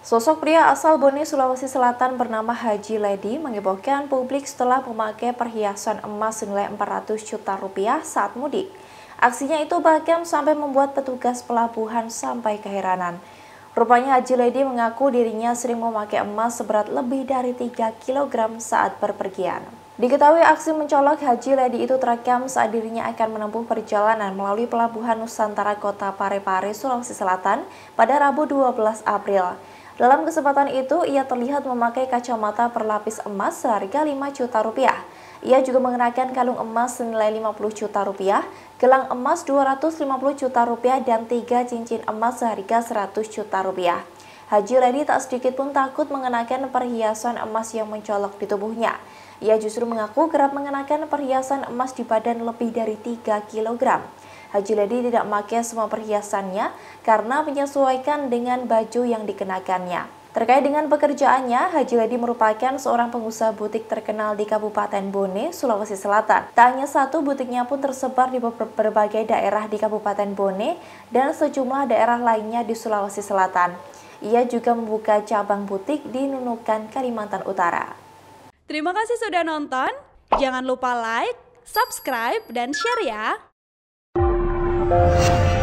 Sosok pria asal Bone, Sulawesi Selatan bernama Haji Ledi menghebohkan publik setelah memakai perhiasan emas senilai 400 juta rupiah saat mudik. Aksinya itu bahkan sampai membuat petugas pelabuhan sampai keheranan. Rupanya Haji Ledi mengaku dirinya sering memakai emas seberat lebih dari 3 kg saat berpergian. Diketahui aksi mencolok Haji Ledi itu terekam saat dirinya akan menempuh perjalanan melalui Pelabuhan Nusantara Kota Parepare, Sulawesi Selatan pada Rabu 12 April. Dalam kesempatan itu, ia terlihat memakai kacamata berlapis emas seharga 5 juta rupiah. Ia juga mengenakan kalung emas senilai 50 juta rupiah, gelang emas 250 juta rupiah, dan 3 cincin emas seharga 100 juta rupiah. Haji Ledi tak sedikit pun takut mengenakan perhiasan emas yang mencolok di tubuhnya. Ia justru mengaku kerap mengenakan perhiasan emas di badan lebih dari 3 kg. Haji Ledi tidak memakai semua perhiasannya karena menyesuaikan dengan baju yang dikenakannya. Terkait dengan pekerjaannya, Haji Ledi merupakan seorang pengusaha butik terkenal di Kabupaten Bone, Sulawesi Selatan. Tak hanya satu, butiknya pun tersebar di berbagai daerah di Kabupaten Bone dan sejumlah daerah lainnya di Sulawesi Selatan. Ia juga membuka cabang butik di Nunukan, Kalimantan Utara. Terima kasih sudah nonton. Jangan lupa like, subscribe, dan share ya.